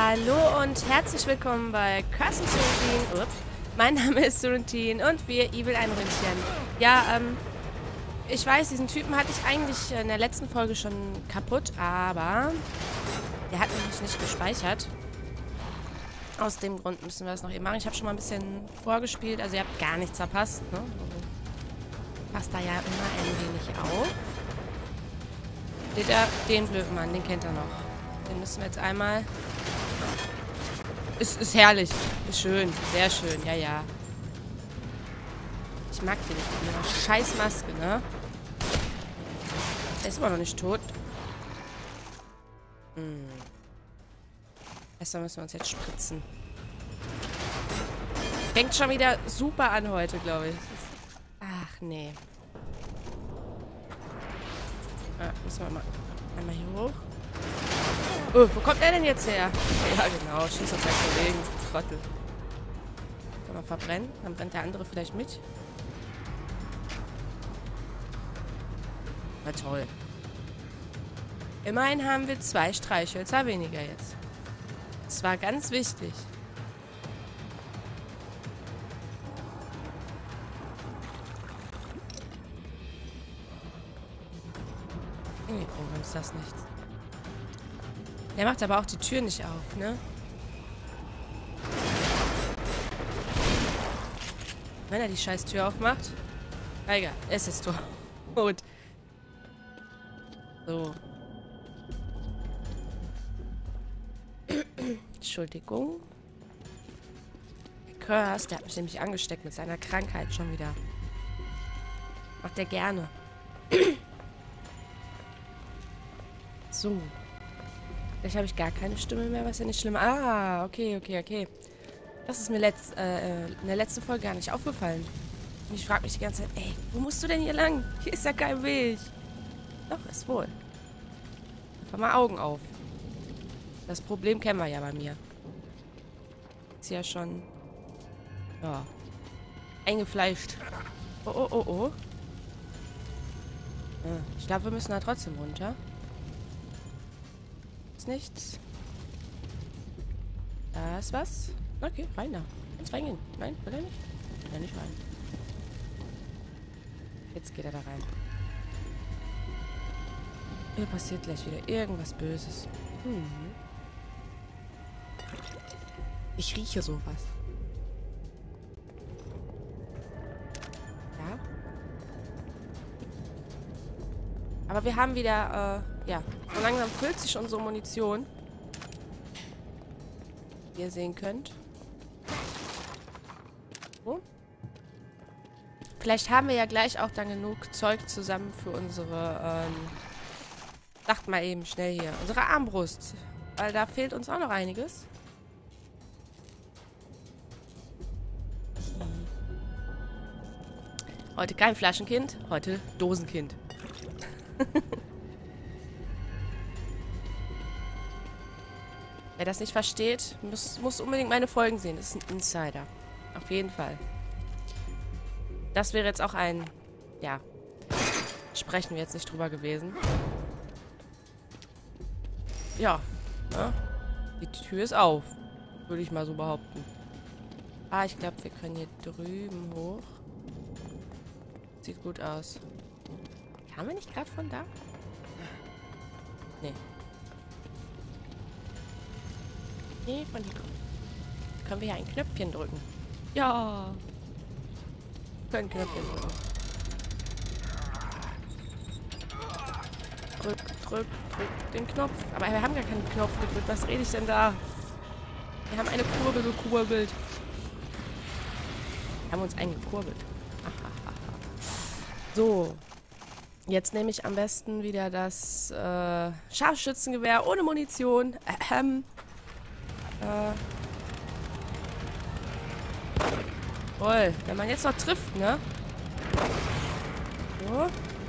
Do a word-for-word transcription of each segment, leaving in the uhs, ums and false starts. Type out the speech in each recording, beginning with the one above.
Hallo und herzlich willkommen bei Curse and Serenity. Ups. Mein Name ist Serenity und wir Evil Einründchen. Ja, ähm, ich weiß, diesen Typen hatte ich eigentlich in der letzten Folge schon kaputt, aber der hat nämlich nicht gespeichert. Aus dem Grund müssen wir das noch eben machen. Ich habe schon mal ein bisschen vorgespielt, also ihr habt gar nichts verpasst, ne? Passt da ja immer ein wenig auf. Seht ihr, den blöden Mann, den kennt er noch. Den müssen wir jetzt einmal... Ist, ist herrlich. Ist schön. Sehr schön. Ja, ja. Ich mag den nicht mit ihrer scheiß Maske, ne? Der ist immer noch nicht tot. Hm. Besser müssen wir uns jetzt spritzen. Fängt schon wieder super an heute, glaube ich. Ach, nee. Ah, müssen wir mal einmal hier hoch. Oh, wo kommt er denn jetzt her? Ja, genau. Schieß auf seinen Kollegen. Trottel. Kann man verbrennen? Dann brennt der andere vielleicht mit. Na toll. Immerhin haben wir zwei Streichhölzer weniger jetzt. Das war ganz wichtig. Irgendwie bringt uns das nichts. Der macht aber auch die Tür nicht auf, ne? Wenn er die scheiß Tür aufmacht. Egal, es ist tot. Gut. So. Entschuldigung. Der Curse, der hat mich nämlich angesteckt mit seiner Krankheit schon wieder. Macht er gerne. So. Vielleicht habe ich gar keine Stimme mehr, was ja nicht schlimm ist. Ah, okay, okay, okay. Das ist mir letzt, äh, in der letzten Folge gar nicht aufgefallen. Und ich frage mich die ganze Zeit, ey, wo musst du denn hier lang? Hier ist ja kein Weg. Doch, ist wohl. Einfach mal Augen auf. Das Problem kennen wir ja bei mir. Ist ja schon... Ja. Eingefleischt. Oh, oh, oh, oh. Ah, ich glaube, wir müssen da trotzdem runter. Ist nichts. Da ist was. Okay, rein da. Kannst reingehen. Nein, will er nicht? Will er nicht rein. Jetzt geht er da rein. Hier passiert gleich wieder irgendwas Böses. Hm. Ich rieche sowas. Ja. Aber wir haben wieder, äh, ja, so langsam füllt sich unsere Munition. Wie ihr sehen könnt. So. Vielleicht haben wir ja gleich auch dann genug Zeug zusammen für unsere, ähm, sagt mal eben schnell hier, unsere Armbrust. Weil da fehlt uns auch noch einiges. Heute kein Flaschenkind, heute Dosenkind. Wer das nicht versteht, muss, muss unbedingt meine Folgen sehen. Das ist ein Insider. Auf jeden Fall. Das wäre jetzt auch ein... Ja. Sprechen wir jetzt nicht drüber gewesen. Ja. ja. Die Tür ist auf. Würde ich mal so behaupten. Ah, ich glaube, wir können hier drüben hoch. Sieht gut aus. Kamen wir nicht gerade von da? Nee. Nee, von hier kommen. Können wir hier ein Knöpfchen drücken? Ja. Wir können Knöpfchen drücken. Drück, drück, drück den Knopf. Aber wir haben gar keinen Knopf gedrückt. Was rede ich denn da? Wir haben eine Kurbel gekurbelt. Wir haben uns eingekurbelt. So. Jetzt nehme ich am besten wieder das äh, Scharfschützengewehr ohne Munition. Ähm. Äh. Toll. Wenn man jetzt noch trifft, ne? So.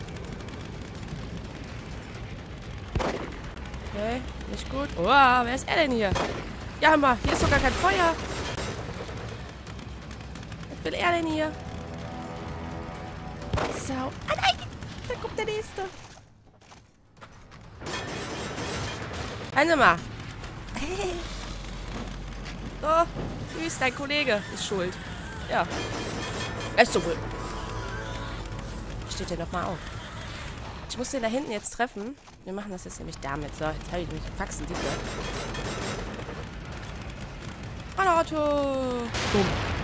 Okay, nicht gut. Oh, wer ist er denn hier? Ja, hör mal, hier ist doch gar kein Feuer. Was will er denn hier? Sau. Ah nein! Da kommt der nächste. Hören Sie mal. So, tschüss, dein Kollege ist schuld. Ja. Ist so wohl. Steht der nochmal auf. Ich muss den da hinten jetzt treffen. Wir machen das jetzt nämlich damit. So, jetzt habe ich nämlich die Faxen dicke. Auto! Boom.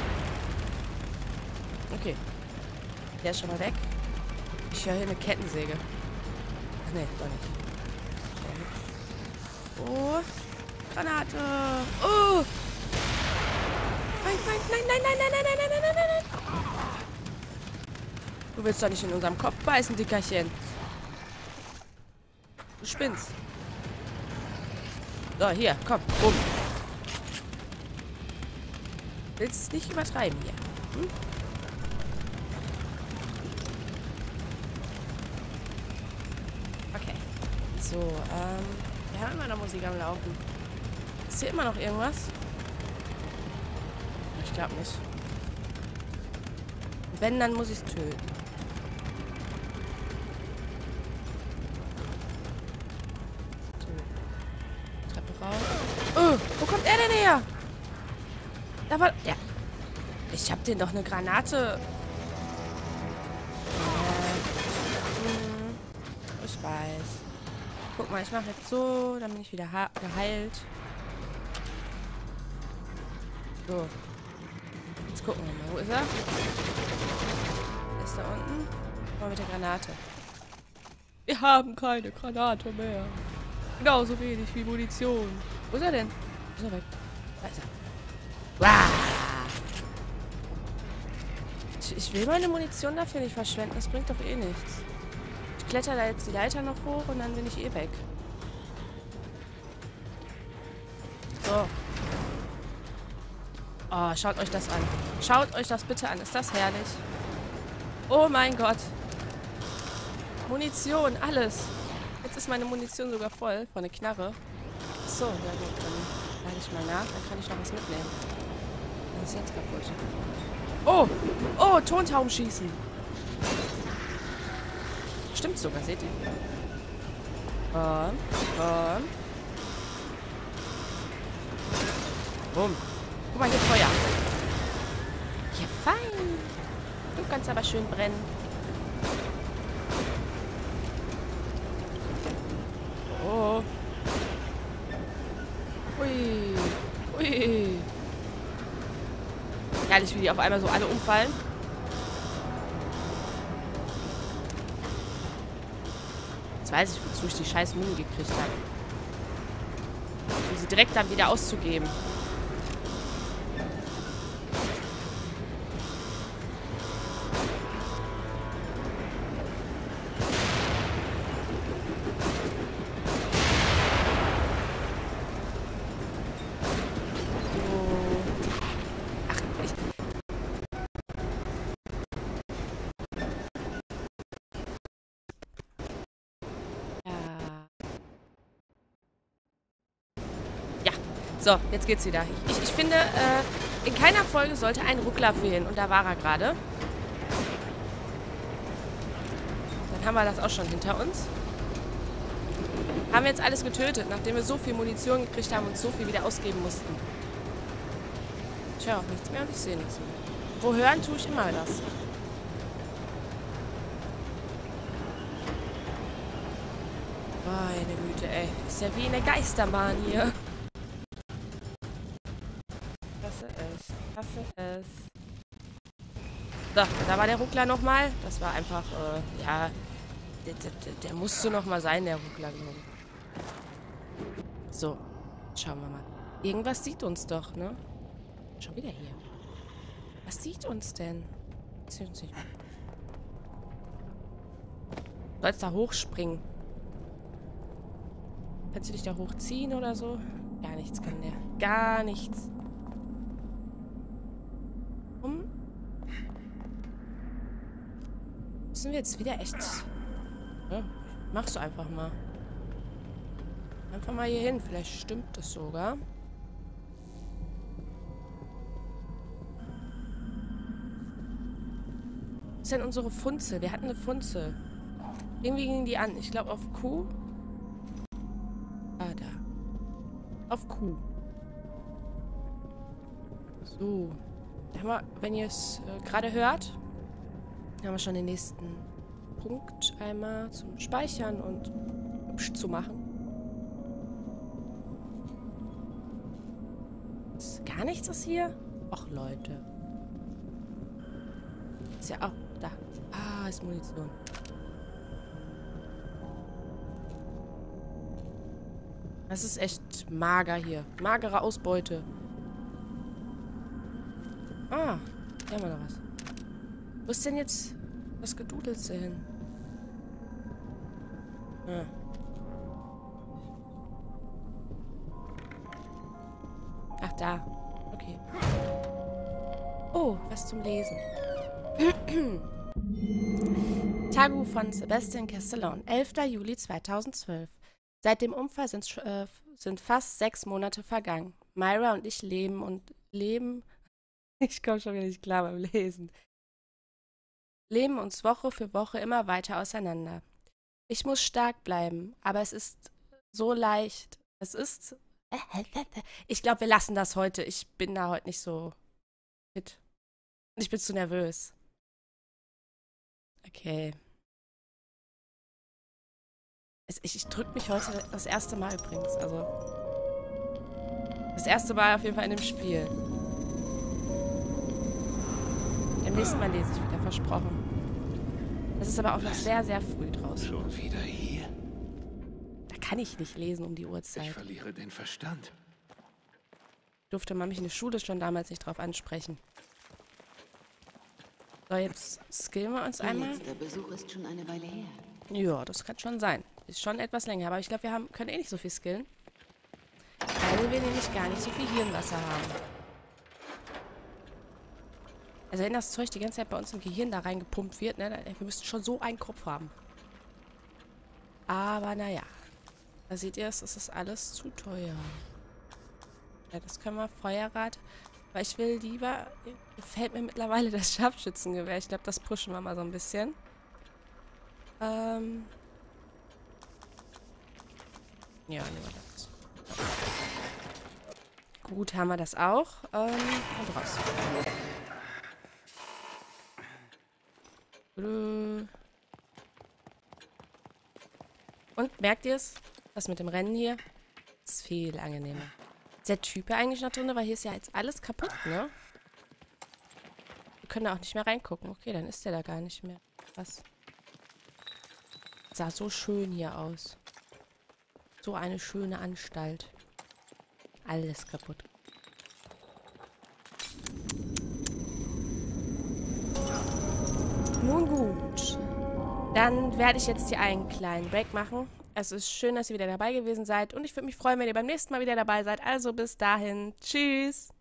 Okay. Der ist schon mal weg. Ich höre hier eine Kettensäge. Ach nee, doch nicht. Oh. Granate. Oh. Nein, nein, nein, nein, nein, nein, nein, nein, nein, nein, nein, nein. Du willst doch nicht in unserem Kopf beißen, Dickerchen. Du spinnst. So, hier, komm, bumm. Willst es nicht übertreiben hier? Hm? Okay. So, ähm, wir haben immer noch Musik am Laufen. Ist hier immer noch irgendwas? Ich glaube nicht. Wenn, dann muss ich es töten. So. Treppe raus. Oh, wo kommt er denn her? Da war... Ja. Ich hab den doch eine Granate... Ich weiß. Guck mal, ich mache jetzt so, dann bin ich wieder geheilt. So. Jetzt gucken wir mal. Wo ist er? Ist da unten? Mal mit der Granate. Wir haben keine Granate mehr. Genauso wenig wie Munition. Wo ist er denn? Wo ist er weg? Da ist er. Wow. Ich, ich will meine Munition dafür nicht verschwenden. Das bringt doch eh nichts. Ich kletter da jetzt die Leiter noch hoch und dann bin ich eh weg. So. Oh, schaut euch das an. Schaut euch das bitte an. Ist das herrlich? Oh mein Gott. Munition, alles. Jetzt ist meine Munition sogar voll von der Knarre. So, ja gut, dann lade ich mal nach. Dann kann ich noch was mitnehmen. Das ist jetzt kaputt. Oh, oh, Tontauben schießen. Stimmt sogar, seht ihr? Komm, komm. Bumm. Guck mal, hier Feuer. Ja, fein. Du kannst aber schön brennen. Oh. Ui. Ui. Herrlich, wie die auf einmal so alle umfallen. Jetzt weiß ich, wozu ich die scheiß Muni gekriegt habe. Um sie direkt dann wieder auszugeben. So, jetzt geht's wieder. Ich, ich finde, äh, in keiner Folge sollte ein Ruckler fehlen. Und da war er gerade. Dann haben wir das auch schon hinter uns. Haben wir jetzt alles getötet, nachdem wir so viel Munition gekriegt haben und so viel wieder ausgeben mussten. Ich höre auch nichts mehr und ich sehe nichts mehr. Wo hören tue ich immer das. Meine Güte, ey. Ist ja wie in der Geisterbahn hier. Hasse es. So, da war der Ruckler nochmal. Das war einfach, äh, ja, der, der, der musste nochmal sein, der Ruckler, glaube ich. So, schauen wir mal. Irgendwas sieht uns doch, ne? Schon wieder hier. Was sieht uns denn? Sieht uns nicht. Du sollst da hochspringen. Kannst du dich da hochziehen oder so? Gar nichts kann der. Gar nichts. Müssen wir jetzt wieder echt... Ja, machst du einfach mal. Einfach mal hier hin. Vielleicht stimmt das sogar. Was ist denn unsere Funzel? Wir hatten eine Funzel. Irgendwie ging die an. Ich glaube auf Q. Ah, da. Auf Q. So. Da haben wir, wenn ihr es äh, gerade hört, haben wir schon den nächsten Punkt einmal zum Speichern und hübsch zu machen. Ist gar nichts ist hier? Och, Leute. Ist ja auch da. Ah, ist Munition. Das ist echt mager hier. Magere Ausbeute. Ah, hier haben wir noch was. Wo ist denn jetzt das Gedudelste hin? Ah. Ach, da. Okay. Oh, was zum Lesen. Tagebuch von Sebastian Castellon, elfter Juli zweitausendzwölf. Seit dem Unfall sind, äh, sind fast sechs Monate vergangen. Myra und ich leben und leben... Ich komme schon wieder nicht klar beim Lesen. Leben uns Woche für Woche immer weiter auseinander. Ich muss stark bleiben, aber es ist so leicht. Es ist... Ich glaube, wir lassen das heute. Ich bin da heute nicht so fit. Und ich bin zu nervös. Okay. Ich, ich drücke mich heute das erste Mal übrigens. Also. Das erste Mal auf jeden Fall in dem Spiel. Im nächsten Mal lese ich wieder, versprochen. Es ist aber auch noch sehr, sehr früh draußen. Schon wieder hier? Da kann ich nicht lesen um die Uhrzeit. Ich verliere den Verstand. Durfte man mich in der Schule schon damals nicht drauf ansprechen. So, jetzt skillen wir uns einmal. Der Besuch ist schon eine Weile her. Ja, das kann schon sein. Ist schon etwas länger, aber ich glaube, wir haben, können eh nicht so viel skillen. Weil wir nämlich gar nicht so viel Hirnwasser haben. Also wenn das Zeug die ganze Zeit bei uns im Gehirn da reingepumpt wird, ne, dann, wir müssten schon so einen Kopf haben. Aber naja. Da seht ihr, es ist alles zu teuer. Ja, das können wir Feuerrad. Weil ich will lieber... Gefällt mir mittlerweile das Scharfschützengewehr. Ich glaube, das pushen wir mal so ein bisschen. Ähm... Ja, nehmen wir das. Gut, haben wir das auch. Ähm, und raus. Und, merkt ihr es? Das mit dem Rennen hier ist viel angenehmer. Ist der Typ ja eigentlich noch drin? Weil hier ist ja jetzt alles kaputt, ne? Wir können da auch nicht mehr reingucken. Okay, dann ist der da gar nicht mehr. Was? Sah so schön hier aus. So eine schöne Anstalt. Alles kaputt. Nun gut. Dann werde ich jetzt hier einen kleinen Break machen. Es ist schön, dass ihr wieder dabei gewesen seid. Und ich würde mich freuen, wenn ihr beim nächsten Mal wieder dabei seid. Also bis dahin. Tschüss.